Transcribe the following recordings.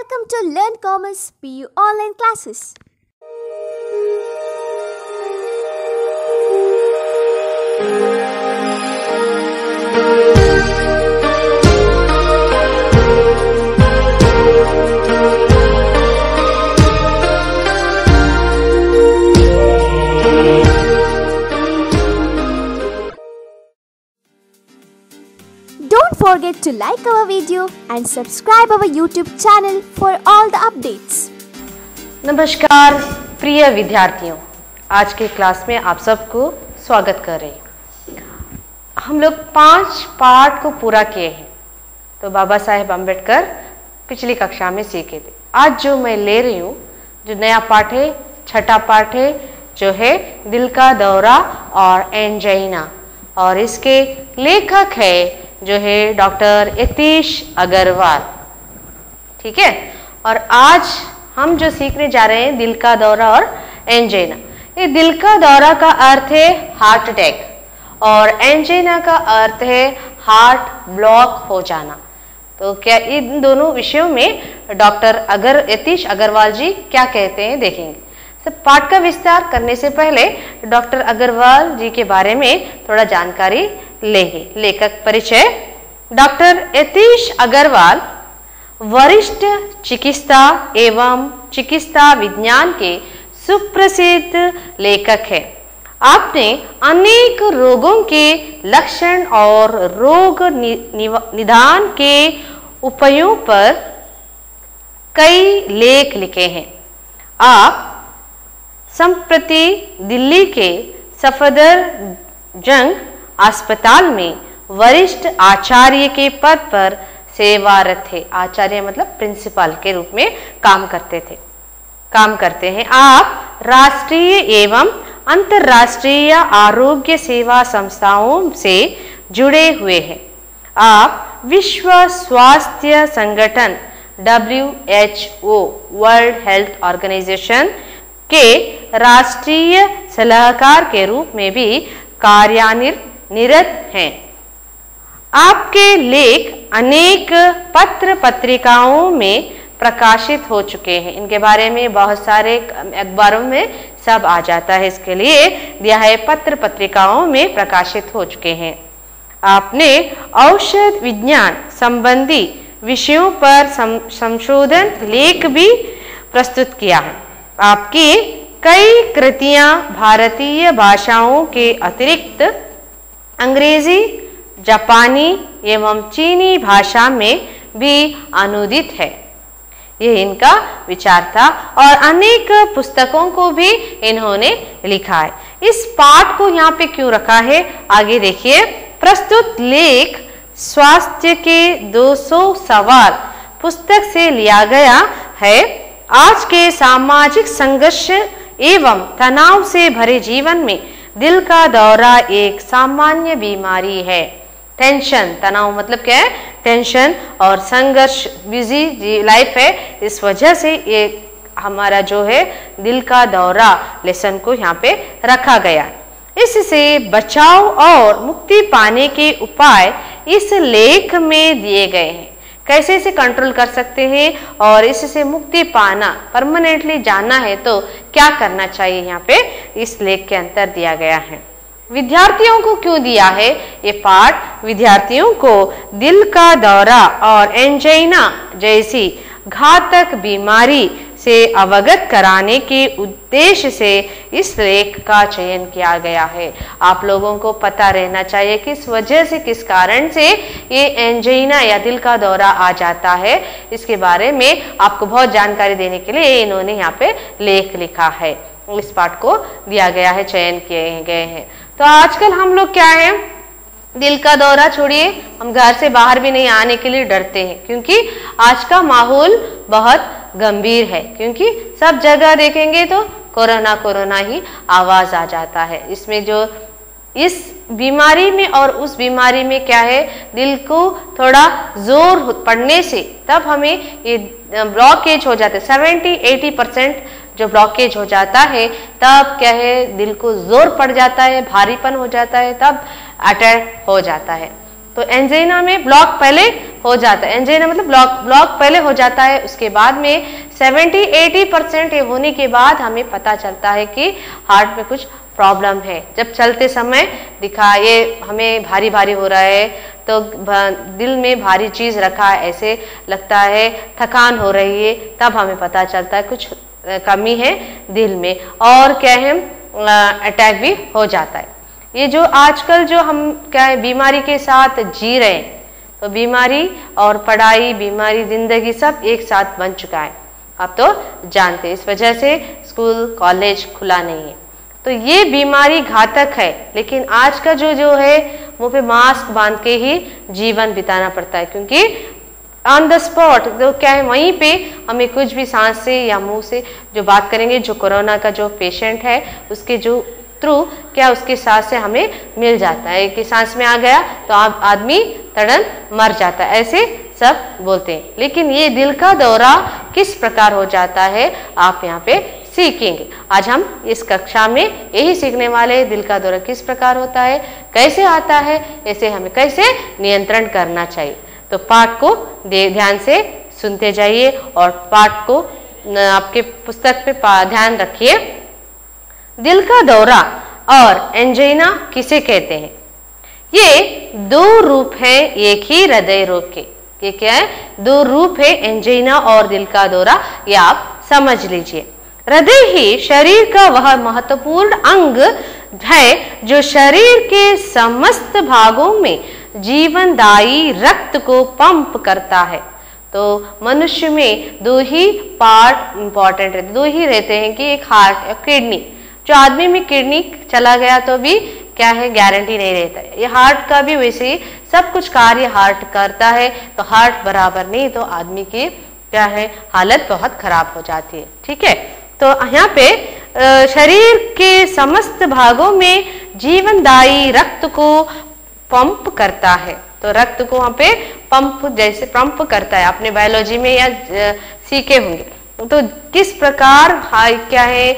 Welcome to Learn Commerce PU online classes. Don't forget to like our video and subscribe our YouTube channel for all the updates. नमस्कार प्रिय विद्यार्थियों, आज के class में आप सबको स्वागत कर रहे हैं। हम लोग 5 पाठ को पूरा किए हैं, तो बाबा साहेब अम्बेडकर पिछली कक्षा में सीखे थे। आज जो मैं ले रही हूँ, जो नया पाठ है, छठा पाठ है, जो है दिल का दौरा और एंजाइना, और इसके लेखक है जो है डॉक्टर यतीश अग्रवाल। ठीक है, और आज हम जो सीखने जा रहे हैं दिल का दौरा और एंजाइना। ये दिल का दौरा का अर्थ है हार्ट अटैक और एंजाइना का अर्थ है हार्ट ब्लॉक हो जाना। तो क्या इन दोनों विषयों में डॉक्टर यतीश अग्रवाल जी क्या कहते हैं देखेंगे। सब पाठ का विस्तार करने से पहले डॉक्टर अग्रवाल जी के बारे में थोड़ा जानकारी लेंगे। लेखक परिचय। डॉक्टर यतीश अग्रवाल वरिष्ठ चिकित्सा एवं चिकित्सा विज्ञान के सुप्रसिद्ध लेखक है। आपने अनेक रोगों के लक्षण और रोग निदान के उपायों पर कई लेख लिखे हैं। आप संप्रति दिल्ली के सफदरजंग अस्पताल में वरिष्ठ आचार्य के पद पर सेवारत थे। आचार्य मतलब प्रिंसिपल के रूप में काम करते हैं। आप राष्ट्रीय एवं अंतर्राष्ट्रीय आरोग्य सेवा संस्थाओं से जुड़े हुए हैं। आप विश्व स्वास्थ्य संगठन WHO वर्ल्ड हेल्थ ऑर्गेनाइजेशन के राष्ट्रीय सलाहकार के रूप में भी कार्यनिरत हैं। आपके लेख अनेक पत्र पत्रिकाओं में प्रकाशित हो चुके हैं। इनके बारे में बहुत सारे अखबारों में सब आ जाता है, इसके लिए दिया है पत्र पत्रिकाओं में प्रकाशित हो चुके हैं। आपने औषध विज्ञान संबंधी विषयों पर संशोधन लेख भी प्रस्तुत किया है। आपकी कई कृतियां भारतीय भाषाओं के अतिरिक्त अंग्रेजी, जापानी एवं चीनी भाषा में भी अनुदित है। यह इनका विचार था और अनेक पुस्तकों को भी इन्होंने लिखा है। इस पाठ को यहाँ पे क्यों रखा है आगे देखिए। प्रस्तुत लेख स्वास्थ्य के 200 सवाल पुस्तक से लिया गया है। आज के सामाजिक संघर्ष एवं तनाव से भरे जीवन में दिल का दौरा एक सामान्य बीमारी है। टेंशन, तनाव मतलब क्या है? टेंशन और संघर्ष, बिजी लाइफ है, इस वजह से ये हमारा जो है दिल का दौरा लेसन को यहाँ पे रखा गया। इससे बचाव और मुक्ति पाने के उपाय इस लेख में दिए गए हैं। कैसे इसे कंट्रोल कर सकते हैं और इससे मुक्ति पाना, परमानेंटली जाना है तो क्या करना चाहिए, यहाँ पे इस लेख के अंतर दिया गया है। विद्यार्थियों को क्यों दिया है ये पाठ? विद्यार्थियों को दिल का दौरा और एंजाइना जैसी घातक बीमारी से अवगत कराने के उद्देश्य से इस लेख का चयन किया गया है। आप लोगों को पता रहना चाहिए किस वजह से, किस कारण से ये एंजाइना या दिल का दौरा आ जाता है। इसके बारे में आपको बहुत जानकारी देने के लिए इन्होंने यहाँ पे लेख लिखा है। इस पाठ को दिया गया है, चयन किए गए हैं। तो आजकल हम लोग क्या है, दिल का दौरा छोड़िए, हम घर से बाहर भी नहीं आने के लिए डरते हैं, क्योंकि आज का माहौल बहुत गंभीर है। क्योंकि सब जगह देखेंगे तो कोरोना ही आवाज आ जाता है। इसमें जो इस बीमारी में और उस बीमारी में क्या है, दिल को थोड़ा जोर पड़ने से तब हमें ये ब्लॉकेज हो जाते हैं। 70-80% जो ब्लॉकेज हो जाता है तब क्या है, दिल को जोर पड़ जाता है, भारीपन हो जाता है, तब अटैक हो जाता है। तो एंजाइना में ब्लॉक पहले हो जाता है, एंजाइना मतलब ब्लॉक पहले हो जाता है, उसके बाद में 70-80% ये होने के बाद हमें पता चलता है कि हार्ट में कुछ प्रॉब्लम है। जब चलते समय दिखा ये हमें भारी भारी हो रहा है, तो दिल में भारी चीज रखा है, ऐसे लगता है, थकान हो रही है, तब हमें पता चलता है कुछ कमी है दिल में, और क्या है अटैक भी हो जाता है। ये जो आजकल जो हम क्या है बीमारी के साथ जी रहे हैं, तो बीमारी और पढ़ाई, बीमारी, जिंदगी सब एक साथ बन चुका है, आप तो जानते हैं। इस वजह से स्कूल कॉलेज खुला नहीं है, तो ये बीमारी घातक है। लेकिन आज का जो है मुंह पे मास्क बांध के ही जीवन बिताना पड़ता है, क्योंकि ऑन द स्पॉट जो क्या है वहीं पे हमें कुछ भी सांस से या मुंह से जो बात करेंगे, जो कोरोना का जो पेशेंट है उसके जो थ्रू क्या उसके सांस से हमें मिल जाता है कि सांस में आ गया तो आदमी तड़न मर जाता है, ऐसे सब बोलते हैं। लेकिन ये दिल का दौरा किस प्रकार हो जाता है आप यहाँ पे सीखेंगे। आज हम इस कक्षा में यही सीखने वाले, दिल का दौरा किस प्रकार होता है, कैसे आता है, ऐसे हमें कैसे नियंत्रण करना चाहिए। तो पाठ को ध्यान से सुनते जाइए और पाठ को आपके पुस्तक पे ध्यान रखिए। दिल का दौरा और एंजाइना किसे कहते हैं? ये दो रूप हैं एक ही हृदय रोग के। ये क्या है? दो रूप है एंजाइना और दिल का दौरा, ये आप समझ लीजिए। हृदय ही शरीर का वह महत्वपूर्ण अंग है जो शरीर के समस्त भागों में जीवनदायी रक्त को पंप करता है। तो मनुष्य में दो ही पार्ट इंपॉर्टेंट रहते, दो ही रहते हैं कि एक हार्ट और किडनी। जो आदमी में किडनी चला गया तो भी क्या है गारंटी नहीं रहता है। ये हार्ट का भी वैसे ही सब कुछ कार्य हार्ट करता है, तो हार्ट बराबर नहीं तो आदमी की क्या है हालत बहुत खराब हो जाती है। ठीक है, तो यहाँ पे शरीर के समस्त भागों में जीवनदायी रक्त को पंप करता है। तो रक्त को वहाँ पे पंप जैसे पंप करता है, आपने बायोलॉजी में या सीखे होंगे। तो किस प्रकार क्या है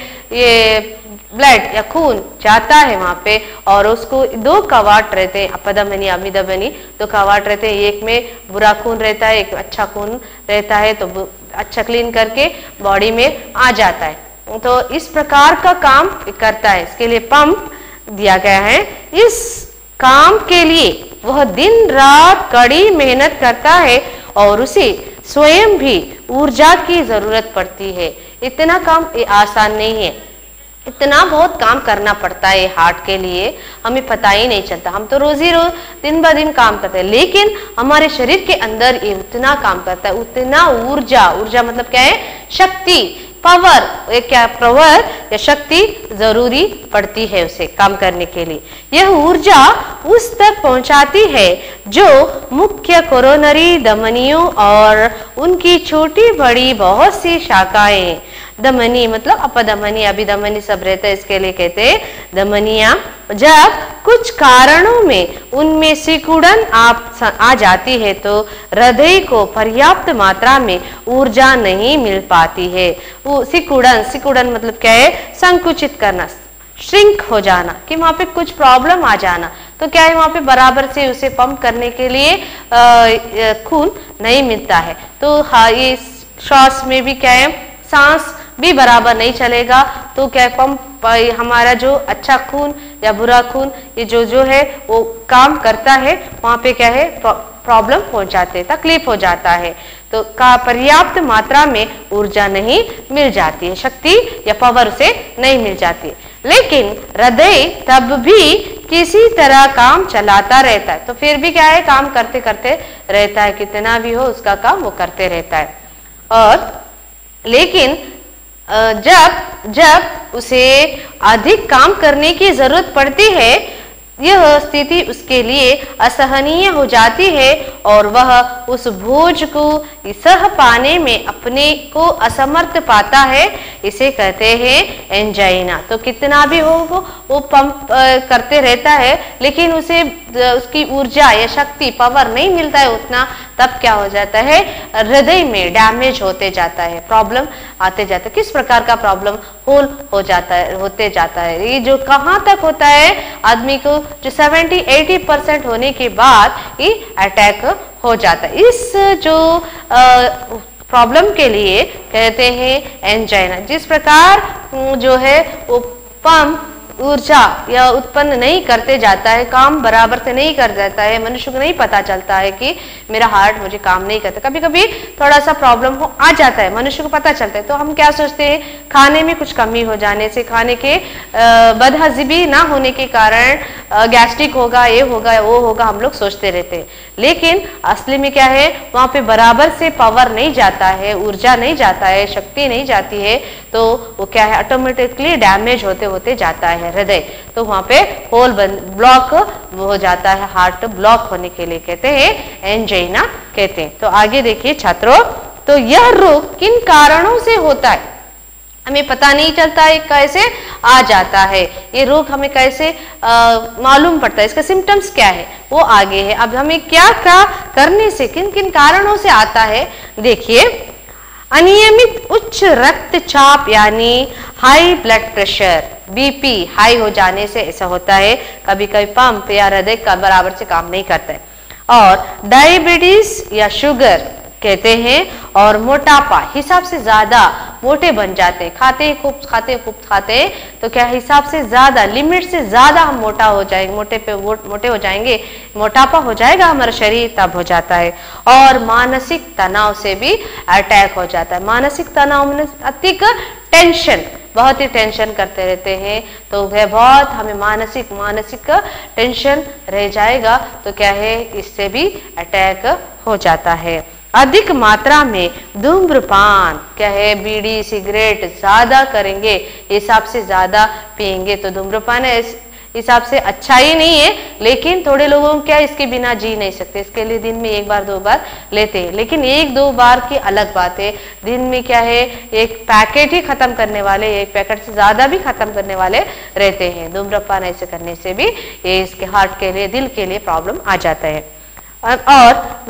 ये ब्लड या खून जाता है वहाँ पे, और उसको दो कवाट रहते हैं, अपधमनी अभिधमनी, दो कवाट रहते हैं। एक में बुरा खून रहता है, एक अच्छा खून रहता है, तो अच्छा क्लीन करके बॉडी में आ जाता है। तो इस प्रकार का काम करता है, इसके लिए पंप दिया गया है। इस काम के लिए वह दिन रात कड़ी मेहनत करता है और उसे स्वयं भी ऊर्जा की जरूरत पड़ती है। इतना काम ये आसान नहीं है, इतना बहुत काम करना पड़ता है हार्ट के लिए, हमें पता ही नहीं चलता। हम तो रोज दिन ब दिन काम करते हैं, लेकिन हमारे शरीर के अंदर ये उतना काम करता है, उतना ऊर्जा, ऊर्जा मतलब क्या है शक्ति, पावर, क्या पावर या शक्ति जरूरी पड़ती है उसे काम करने के लिए। यह ऊर्जा उस तक पहुंचाती है जो मुख्य कोरोनरी धमनियों और उनकी छोटी बड़ी बहुत सी शाखाएं, धमनी मतलब अपधमनी अभिधमनी सब रहता है, इसके लिए कहते हैं धमनियां। जब कुछ कारणों में उनमें सिकुड़न आ जाती है तो हृदय को पर्याप्त मात्रा में ऊर्जा नहीं मिल पाती है। वो सिकुड़न मतलब क्या है संकुचित करना, श्रिंक हो जाना, कि वहां पे कुछ प्रॉब्लम आ जाना, तो क्या है वहां पे बराबर से उसे पंप करने के लिए खून नहीं मिलता है। तो हाँ, ये श्वास में भी क्या है सांस भी बराबर नहीं चलेगा, तो क्या है पंप हमारा जो अच्छा खून या बुरा खून ये जो है वो काम करता है, वहां पे क्या है प्रॉब्लम हो जाते, तकलीफ हो जाता है। तो का पर्याप्त मात्रा में ऊर्जा नहीं मिल जाती है, शक्ति या पावर से नहीं मिल जाती है। लेकिन हृदय तब भी किसी तरह काम चलाता रहता है, तो फिर भी क्या है काम करते करते रहता है, कितना भी हो उसका काम वो करते रहता है। और लेकिन जब उसे अधिक काम करने की जरूरत पड़ती है, यह स्थिति उसके लिए असहनीय हो जाती है और वह उस बोझ को सह पाने में अपने को असमर्थ पाता है। इसे कहते हैं एंजाइना। तो कितना भी हो वो पंप करते रहता है, लेकिन उसे उसकी ऊर्जा या शक्ति पावर नहीं मिलता है उतना, तब क्या हो जाता है, हृदय में डैमेज होते जाता है, प्रॉब्लम आते जाता है। किस प्रकार का प्रॉब्लम, होल हो जाता है, होते जाता है। ये जो कहाँ तक होता है, आदमी को जो 70-80% होने के बाद ये अटैक हो जाता है। इस जो प्रॉब्लम के लिए कहते हैं एंजाइना। जिस प्रकार जो है वो पंप ऊर्जा या उत्पन्न नहीं करते जाता है, काम बराबर से नहीं कर जाता है, मनुष्य को नहीं पता चलता है कि मेरा हार्ट मुझे काम नहीं करता। कभी कभी थोड़ा सा प्रॉब्लम हो आ जाता है, मनुष्य को पता चलता है, तो हम क्या सोचते हैं, खाने में कुछ कमी हो जाने से, खाने के बदहजमी ना होने के कारण गैस्ट्रिक होगा, ये होगा, वो होगा, हम लोग सोचते रहते हैं। लेकिन असली में क्या है, वहां पे बराबर से पावर नहीं जाता है, ऊर्जा नहीं जाता है, शक्ति नहीं जाती है, तो वो क्या है, ऑटोमेटिकली डैमेज होते होते जाता है हृदय। तो वहां पे होल ब्लॉक हो जाता है, हार्ट ब्लॉक होने के लिए कहते हैं एंजाइना कहते हैं। तो आगे देखिए छात्रों, तो यह रोग किन कारणों से होता है, हमें पता नहीं चलता है, कैसे आ जाता है ये रोग, हमें कैसे मालूम पड़ता है, इसका सिम्टम्स क्या है वो आगे है। अब हमें क्या क्या करने से, किन किन कारणों से आता है, देखिए अनियमित उच्च रक्तचाप यानी high blood pressure, BP high हो जाने से ऐसा होता है। कभी कभी पंप या हृदय का बराबर से काम नहीं करता है। और डायबिटीज या शुगर कहते हैं, और मोटापा, हिसाब से ज्यादा मोटे बन जाते हैं, खाते खूब, तो क्या हिसाब से ज्यादा, लिमिट से ज्यादा हम मोटा हो जाएंगे, मोटे हो जाएंगे, मोटापा हो जाएगा हमारा शरीर, तब हो जाता है। और मानसिक तनाव से भी अटैक हो जाता है। मानसिक तनाव में अधिक टेंशन, बहुत ही टेंशन करते रहते हैं, तो वह बहुत हमें मानसिक टेंशन रह जाएगा, तो क्या है, इससे भी अटैक हो जाता है। अधिक मात्रा में धूम्रपान, क्या है, बीड़ी सिगरेट ज्यादा करेंगे, हिसाब से ज्यादा पिएंगे, तो धूम्रपान इस हिसाब से अच्छा ही नहीं है, लेकिन थोड़े लोगों को क्या, इसके बिना जी नहीं सकते, इसके लिए दिन में 1 बार 2 बार लेते हैं, लेकिन 1-2 बार की अलग बात है। दिन में क्या है, एक पैकेट ही खत्म करने वाले, एक पैकेट से ज्यादा भी खत्म करने वाले रहते हैं। धूम्रपान ऐसे करने से भी ये इसके हार्ट के लिए, दिल के लिए प्रॉब्लम आ जाता है। और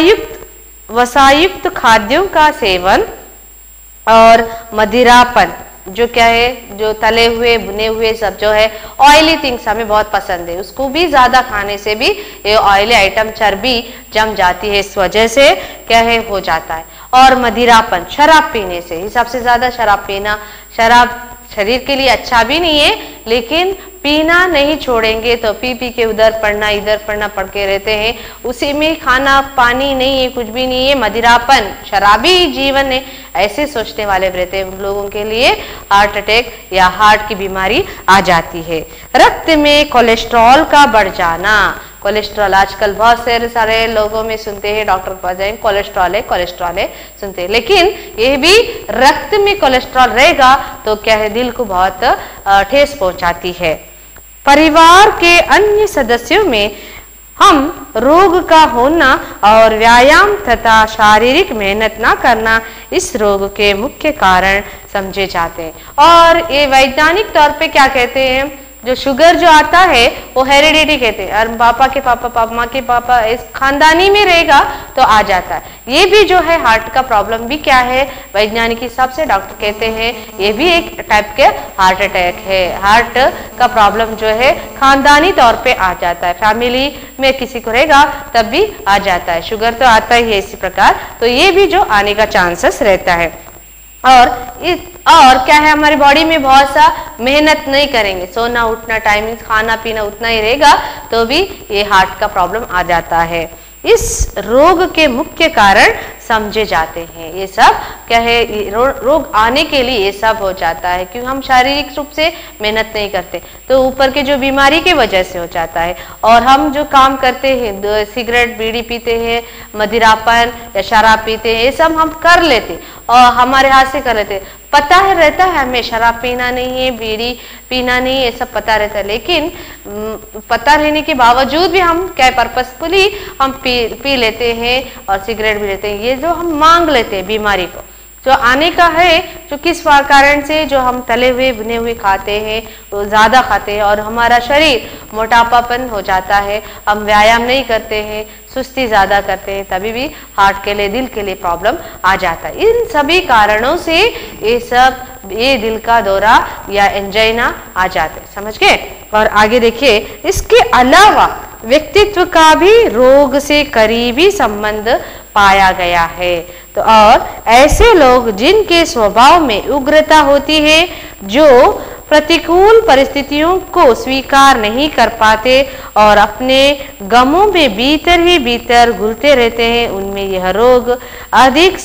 वसायुक्त खाद्यों का सेवन और मदिरापन, जो क्या है, जो तले हुए भुने हुए सब जो है, ऑयली थिंग्स हमें बहुत पसंद है, उसको भी ज्यादा खाने से भी ये ऑयली आइटम, चर्बी जम जाती है, इस वजह से क्या है, हो जाता है। और मदिरापन, शराब पीने से, हिसाब से ज्यादा शराब पीना, शराब शरीर के लिए अच्छा भी नहीं है, लेकिन पीना नहीं छोड़ेंगे तो पी के उधर पढ़ना इधर पढ़ना पढ़ के रहते हैं, उसी में खाना पानी नहीं है, कुछ भी नहीं है, मदिरापन, शराबी जीवन है, ऐसे सोचने वाले रहते हैं, उन लोगों के लिए हार्ट अटैक या हार्ट की बीमारी आ जाती है। रक्त में कोलेस्ट्रॉल का बढ़ जाना, कोलेस्ट्रॉल आजकल बहुत सारे लोगों में सुनते हैं, डॉक्टर के पास जाएंगे, कोलेस्ट्रॉल है सुनते हैं, लेकिन ये भी रक्त में कोलेस्ट्रॉल रहेगा तो क्या है, दिल को बहुत ठेस पहुंचाती है। परिवार के अन्य सदस्यों में हम रोग का होना और व्यायाम तथा शारीरिक मेहनत ना करना इस रोग के मुख्य कारण समझे जाते हैं। और ये वैज्ञानिक तौर पे क्या कहते हैं, जो शुगर जो आता है वो हेरिडिटी कहते हैं, और पापा के पापा माँ के पापा इस खानदानी में रहेगा तो आ जाता है। ये भी जो है हार्ट का प्रॉब्लम भी क्या है, वैज्ञानिक हिसाब से डॉक्टर कहते हैं ये भी एक टाइप के हार्ट अटैक है। हार्ट का प्रॉब्लम जो है खानदानी तौर पे आ जाता है, फैमिली में किसी को रहेगा तब भी आ जाता है, शुगर तो आता ही है इसी प्रकार, तो ये भी जो आने का चांसेस रहता है। और क्या है, हमारी बॉडी में बहुत सा मेहनत नहीं करेंगे, सोना उठना टाइमिंग खाना पीना उतना ही रहेगा, तो भी ये हार्ट का प्रॉब्लम आ जाता है। इस रोग के मुख्य कारण समझे जाते हैं, ये सब क्या है, रोग आने के लिए ये सब हो जाता है क्योंकि हम शारीरिक रूप से मेहनत नहीं करते, तो ऊपर के जो बीमारी की वजह से हो जाता है। और हम जो काम करते हैं, सिगरेट बीड़ी पीते हैं, मदिरापान या शराब पीते हैं, ये सब हम कर लेते और हमारे हाथ से कर लेते, पता है रहता है हमें शराब पीना नहीं है, बीड़ी पीना नहीं है, ये सब पता रहता है, लेकिन पता रहने के बावजूद भी हम क्या पर्पसफुली हम पी लेते हैं और सिगरेट भी लेते हैं, ये जो हम मांग लेते हैं बीमारी को, जो आने का है, जो किस कारण से, जो हम तले हुए भुने हुए खाते हैं, वो ज़्यादा खाते हैं और हमारा शरीर मोटापापन हो जाता है, हम व्यायाम नहीं करते हैं, सुस्ती ज़्यादा करते हैं, तभी भी हार्ट के लिए, दिल के लिए प्रॉब्लम आ जाता है। इन सभी कारणों से ये दिल का दौरा या एंजाइना आ जाते हैं, समझ गए। और आगे देखिए, इसके अलावा व्यक्तित्व का भी रोग से करीबी संबंध पाया गया है। तो और ऐसे लोग जिनके स्वभाव में उग्रता होती है, जो प्रतिकूल परिस्थितियों को स्वीकार नहीं कर पाते और अपने गमों में भीतर ही भीतर घुलते रहते हैं, उनमें यह रोग अधिक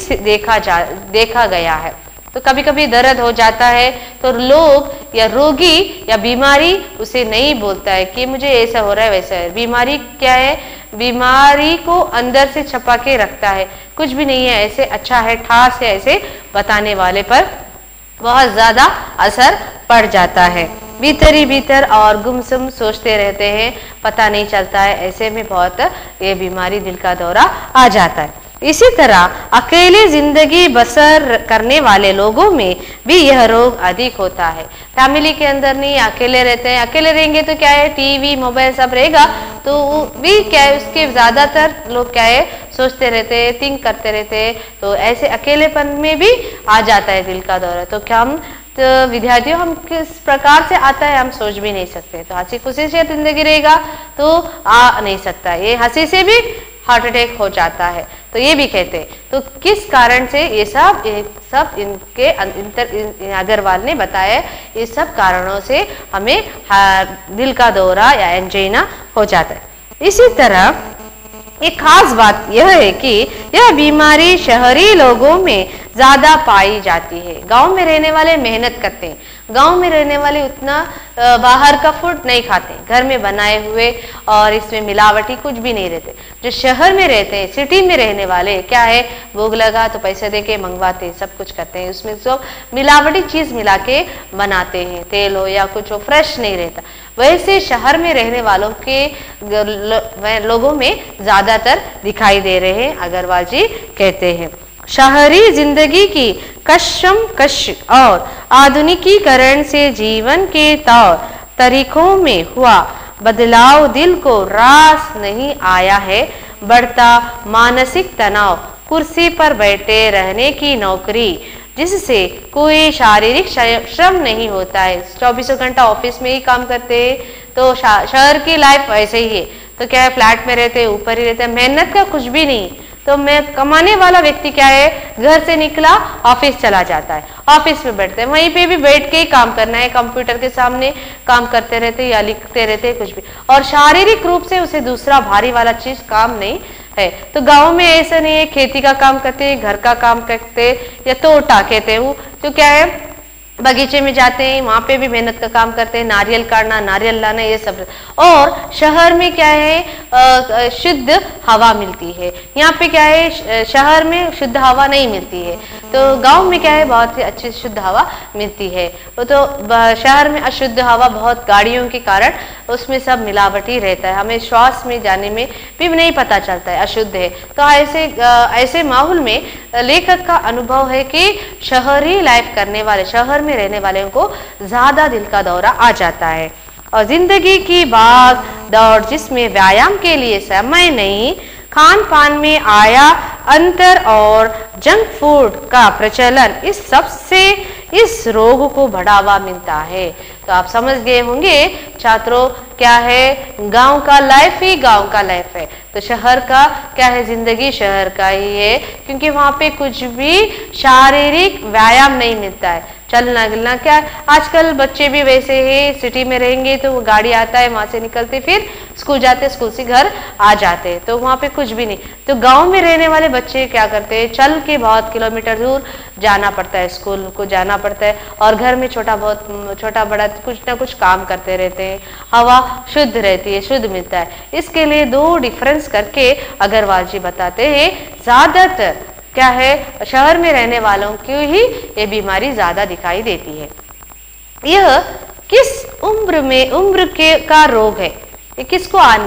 देखा गया है। तो कभी कभी दर्द हो जाता है तो लोग या रोगी या बीमारी उसे नहीं बोलता है कि मुझे ऐसा हो रहा है वैसा है। बीमारी क्या है? बीमारी को अंदर से छपा के रखता है, कुछ भी नहीं है, ऐसे अच्छा है, ठास है, ऐसे बताने वाले पर बहुत ज्यादा असर पड़ जाता है। भीतर ही भीतर और गुमसुम सोचते रहते हैं, पता नहीं चलता है, ऐसे में बहुत ये बीमारी दिल का दौरा आ जाता है। इसी तरह अकेले जिंदगी बसर करने वाले लोगों में भी यह रोग अधिक होता है। फैमिली के अंदर नहीं, अकेले रहते हैं, अकेले रहेंगे तो क्या है, टीवी मोबाइल सब रहेगा तो भी क्या है, उसके ज्यादातर लोग क्या है, सोचते रहते हैं, थिंक करते रहते हैं, तो ऐसे अकेलेपन में भी आ जाता है दिल का दौरा। तो क्या हम तो विद्यार्थियों, हम किस प्रकार से आता है हम सोच भी नहीं सकते। तो हंसी खुशी से जिंदगी रहेगा तो आ नहीं सकता, ये हंसी से भी हार्ट अटैक हो जाता है, तो ये भी कहते हैं। तो किस कारण से ये सब इनके अग्रवाल ने बताया, ये सब कारणों से हमें दिल का दौरा या एंजाइना हो जाता है। इसी तरह एक खास बात यह है कि यह बीमारी शहरी लोगों में ज्यादा पाई जाती है। गांव में रहने वाले मेहनत करते हैं, गांव में रहने वाले उतना बाहर का फूड नहीं खाते, घर में बनाए हुए और इसमें मिलावटी कुछ भी नहीं रहते। जो शहर में रहते हैं, सिटी में रहने वाले क्या है, भूख लगा तो पैसे दे के मंगवाते हैं, सब कुछ करते हैं, उसमें सब मिलावटी चीज मिला के बनाते हैं, तेल हो या कुछ हो, फ्रेश नहीं रहता। वैसे शहर में रहने वालों के लोगों में ज्यादातर दिखाई दे रहे हैं, अग्रवाल जी कहते हैं। शहरी जिंदगी की कशमकश और आधुनिकीकरण से जीवन के तौर तरीकों में हुआ बदलाव दिल को रास नहीं आया है। बढ़ता मानसिक तनाव, कुर्सी पर बैठे रहने की नौकरी जिससे कोई शारीरिक श्रम नहीं होता है, 24 घंटा ऑफिस में ही काम करते हैं, तो शहर की लाइफ ऐसे ही है। तो क्या है, फ्लैट में रहते, ऊपर ही रहते, मेहनत का कुछ भी नहीं। तो मैं कमाने वाला व्यक्ति क्या है, घर से निकला ऑफिस चला जाता है, ऑफिस में बैठते हैं, वहीं पे भी बैठ के ही काम करना है, कंप्यूटर के सामने काम करते रहते या लिखते रहते कुछ भी, और शारीरिक रूप से उसे दूसरा भारी वाला चीज काम नहीं है। तो गांव में ऐसा नहीं है, खेती का काम करते हैं, घर का काम करते या तोटा कहते हैं, तो क्या है, बगीचे में जाते हैं, वहां पे भी मेहनत का काम करते हैं, नारियल काटना, नारियल लाना, ये सब। और शहर में क्या है, शुद्ध हवा मिलती है, यहाँ पे क्या है, शहर में शुद्ध हवा नहीं मिलती है, तो गांव में क्या है, बहुत ही अच्छी शुद्ध हवा मिलती है। तो शहर में अशुद्ध हवा, बहुत गाड़ियों के कारण उसमें सब मिलावटी रहता है, हमें श्वास में जाने में भी नहीं पता चलता है, अशुद्ध है। तो ऐसे माहौल में लेखक का अनुभव है कि शहरी लाइफ करने वाले, शहर में रहने वालों को ज्यादा दिल का दौरा आ जाता है। और जिंदगी की भाग दौड़ जिसमें व्यायाम के लिए समय नहीं, खान पान में आया अंतर और जंक फूड का प्रचलन, इस सब से इस रोग को बढ़ावा मिलता है। तो आप समझ गए होंगे छात्रों, क्या है, गांव का लाइफ ही गांव का लाइफ है, तो शहर का क्या है, जिंदगी शहर का ही है, क्योंकि वहां पे कुछ भी शारीरिक व्यायाम नहीं मिलता है, चलना गिलना। क्या आजकल बच्चे भी वैसे ही, सिटी में रहेंगे तो वो गाड़ी आता है, वहां से निकलते फिर स्कूल जाते, स्कूल से घर आ जाते, तो वहां पे कुछ भी नहीं। तो गांव में रहने वाले बच्चे क्या करते हैं, चल के बहुत किलोमीटर दूर जाना पड़ता है, स्कूल को जाना पड़ता है, और घर में छोटा बड़ा कुछ ना कुछ काम करते रहते हैं, हवा शुद्ध रहती है, शुद्ध मिलता है। इसके लिए दो डिफरेंस करके अग्रवाल जी बताते हैं, ज्यादातर क्या है, शहर में रहने वालों की ही ये बीमारी ज्यादा दिखाई देती है। यह किस उम्र के का रोग है, ये किसको आना है,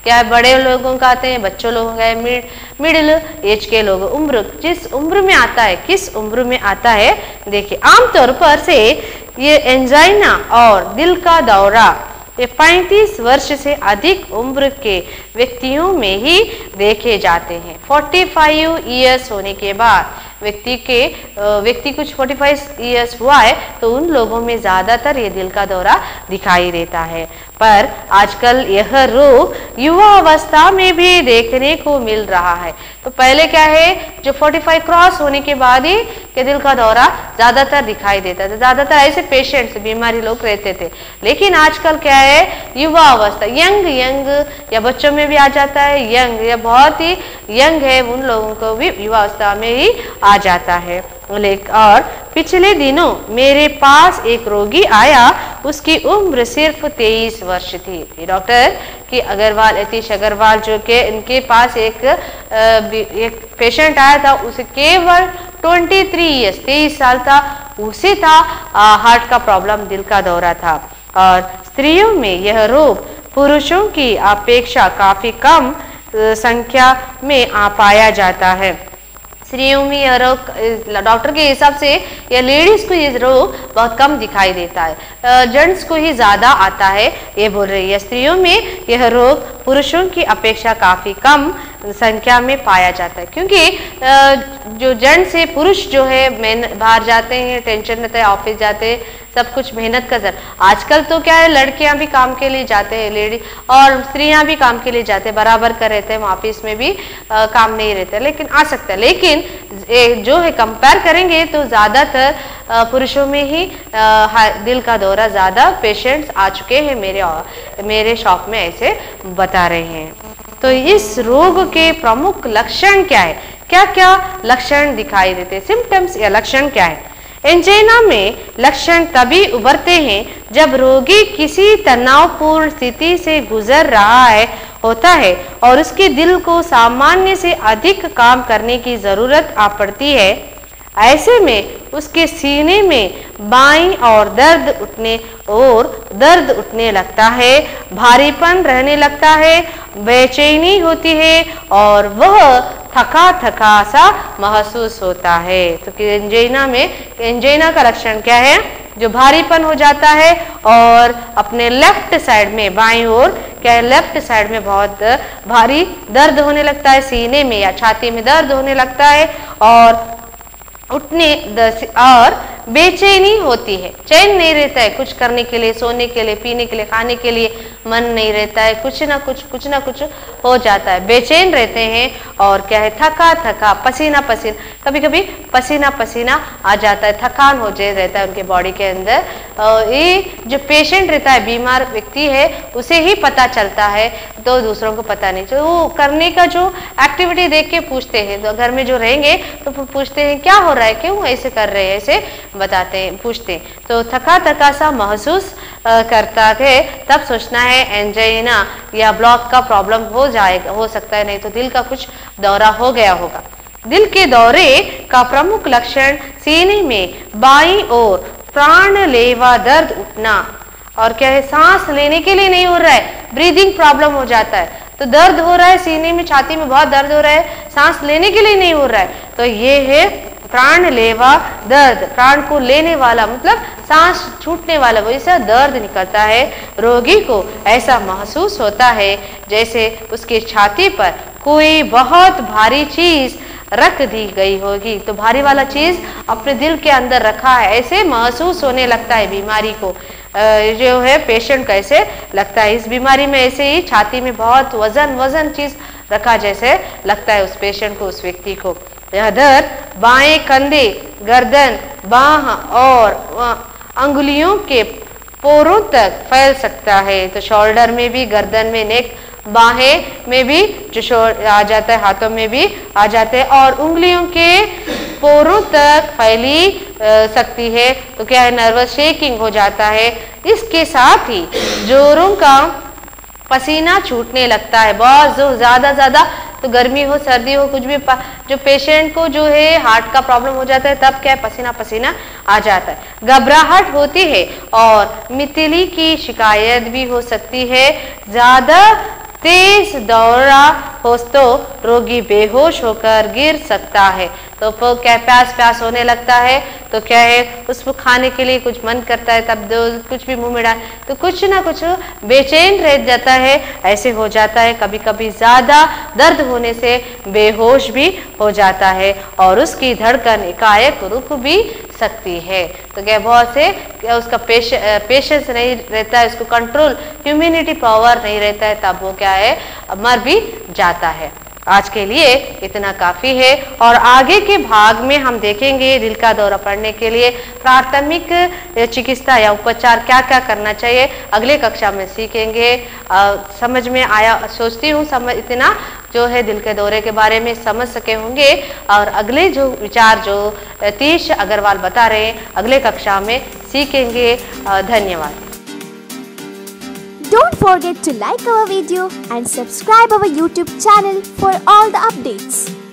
क्या बड़े लोगों का आते हैं, बच्चों लोगों का, मिडिल एज के लोग, उम्र जिस उम्र में आता है, किस उम्र में आता है। देखिए आमतौर पर से ये एंजाइना और दिल का दौरा ये 35 वर्ष से अधिक उम्र के व्यक्तियों में ही देखे जाते हैं। 45 ईयर्स होने के बाद व्यक्ति कुछ 45 ईयर्स हुआ है तो उन लोगों में ज़्यादातर ये दिल का दौरा दिखाई देता है। पर आजकल यह रोग युवा अवस्था में भी देखने को मिल रहा है। तो पहले क्या है, जो 45 क्रॉस होने के बाद ही के दिल का दौरा ज़्यादातर दिखाई देता था, ज़्यादातर ऐसे पेशेंट्स बीमारी लोग रहते थे। लेकिन आजकल क्या है, युवा अवस्था यंग या बच्चों में भी आ जाता है, यंग या बहुत ही यंग है उन लोगों को भी युवा अवस्था में ही आ जाता है। और पिछले दिनों मेरे पास एक रोगी आया, उसकी उम्र सिर्फ 23 वर्ष थी। डॉक्टर की अग्रवाल, यतीश अग्रवाल जो के इनके पास एक पेशेंट आया था, उसे केवल 23 ईयर्स 23 साल था, उसे था हार्ट का प्रॉब्लम, दिल का दौरा था। और स्त्रियों में यह रोग पुरुषों की अपेक्षा काफी कम संख्या में पाया जाता है। स्त्रियों में यह रोग डॉक्टर के हिसाब से या लेडीज को ये रोग बहुत कम दिखाई देता है, जेंट्स को ही ज्यादा आता है ये बोल रही है। स्त्रियों में यह रोग पुरुषों की अपेक्षा काफी कम संख्या में पाया जाता है, क्योंकि जो जेंट्स है, पुरुष जो है बाहर जाते हैं, टेंशन रहता है, ऑफिस जाते हैं, सब कुछ मेहनत का आजकल तो क्या है, लड़कियां भी काम के लिए जाते हैं, लेडी और स्त्रियां भी काम के लिए जाते हैं, बराबर कर रहते हैं, ऑफिस में भी काम नहीं रहता, लेकिन आ सकता है। लेकिन जो है कंपेयर करेंगे तो ज़्यादातर पुरुषों में ही दिल का दौरा ज़्यादा पेशेंट्स आ चुके हैं, मेरे शॉप में ऐसे बता रहे हैं। तो इस रोग के प्रमुख लक्षण क्या है, क्या क्या लक्षण दिखाई देते हैं, सिम्टम्स या लक्षण क्या है। एंजाइना में लक्षण तभी उभरते हैं जब रोगी किसी तनावपूर्ण स्थिति से गुजर रहा होता है और उसके दिल को सामान्य से अधिक काम करने की जरूरत आ पड़ती है। ऐसे में उसके सीने में बाईं और दर्द उठने लगता है, भारीपन रहने लगता है, बेचैनी होती है और वह थका सा महसूस होता है। तो एंजाइना का लक्षण क्या है, जो भारीपन हो जाता है और अपने लेफ्ट साइड में, बाईं ओर क्या है, लेफ्ट साइड में बहुत भारी दर्द होने लगता है, सीने में या छाती में दर्द होने लगता है और और बेचैनी होती है, चैन नहीं रहता है, कुछ करने के लिए, सोने के लिए, पीने के लिए, खाने के लिए मन नहीं रहता है, कुछ ना कुछ हो जाता है, बेचैन रहते हैं और क्या है, थका पसीना कभी कभी पसीना आ जाता है, थकान हो जाए रहता है उनके बॉडी के अंदर। ये जो पेशेंट रहता है, बीमार व्यक्ति है, उसे ही पता चलता है, तो दूसरों को पता नहीं चलता। वो करने का जो एक्टिविटी देख के पूछते हैं, तो घर में जो रहेंगे तो पूछते हैं क्या हो रहा है, क्यों ऐसे कर रहे हैं, ऐसे बताते हैं, पूछते हैं, तो थका सा महसूस करता है, तब सोचना है एंजाइना या ब्लॉक का प्रॉब्लम हो सकता है, नहीं तो दिल का कुछ दौरा हो गया होगा। दिल के दौरे का प्रमुख लक्षण सीने में बाईं ओर प्राणलेवा दर्द उठना, और क्या है, सांस लेने के लिए नहीं हो रहा है, ब्रीदिंग प्रॉब्लम हो जाता है, तो दर्द हो रहा है सीने में, छाती में बहुत दर्द हो रहा है, सांस लेने के लिए नहीं हो रहा है, तो ये है प्राणलेवा दर्द, प्राण को लेने वाला मतलब सांस छूटने वाला, वही से दर्द निकलता है। रोगी को ऐसा महसूस होता है जैसे उसकी छाती पर कोई बहुत भारी चीज रख दी गई होगी, तो भारी वाला चीज अपने दिल के अंदर रखा है, ऐसे महसूस होने लगता है बीमारी को, जो है पेशेंट को ऐसे लगता है। इस बीमारी में ऐसे ही छाती में बहुत वजन चीज रखा जैसे लगता है उस पेशेंट को, उस व्यक्ति को। यह दर्द बाएं कंधे, गर्दन, बाह और अंगुलियों के पोरों तक फैल सकता है, तो शोल्डर में भी, गर्दन में, नेक, बाहें में भी जो आ जाता है, हाथों में भी आ जाते हैं और उंगलियों के पोरों तक फैली सकती है, तो क्या है, नर्वस शेकिंग हो जाता है। इसके साथ ही जोरों का पसीना छूटने लगता है, बहुत ज्यादा, तो गर्मी हो, सर्दी हो, कुछ भी, जो पेशेंट को जो है हार्ट का प्रॉब्लम हो जाता है, तब क्या है, पसीना आ जाता है, घबराहट होती है और मितली की शिकायत भी हो सकती है, ज्यादा तेज दौरा हो तो रोगी बेहोश होकर गिर सकता है। तो क्या प्यास होने लगता है तो क्या है, उसको खाने के लिए कुछ मन करता है, तब कुछ भी मुंह में डाल तो कुछ ना कुछ बेचैन रह जाता है, ऐसे हो जाता है। कभी कभी ज़्यादा दर्द होने से बेहोश भी हो जाता है और उसकी धड़कन एकाएक रुक भी सकती है। तो क्या बहुत से उसका पेशेंस नहीं रहता है, उसको कंट्रोल ह्यूमिनिटी पावर नहीं रहता है, तब वो क्या है, मर भी जाता है। आज के लिए इतना काफ़ी है और आगे के भाग में हम देखेंगे दिल का दौरा पड़ने के लिए प्राथमिक चिकित्सा या उपचार क्या क्या करना चाहिए, अगले कक्षा में सीखेंगे। समझ में आया सोचती हूँ, इतना जो है दिल के दौरे के बारे में समझ सके होंगे। और अगले जो विचार जो तीश अग्रवाल बता रहे हैं अगले कक्षा में सीखेंगे। धन्यवाद। Don't forget to like our video and subscribe our YouTube channel for all the updates.